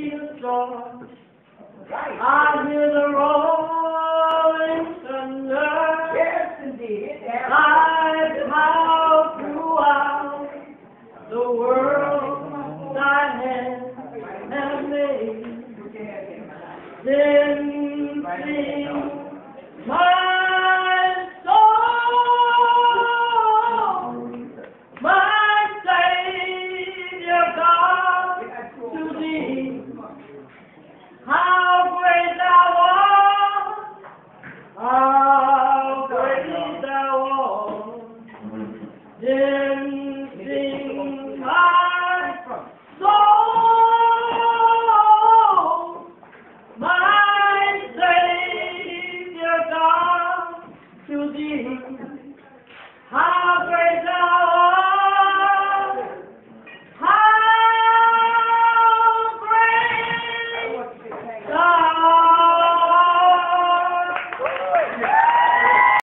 the storm. I hear the rolling thunder. Yes, indeed. I power throughout the world thy hand has made. Then sing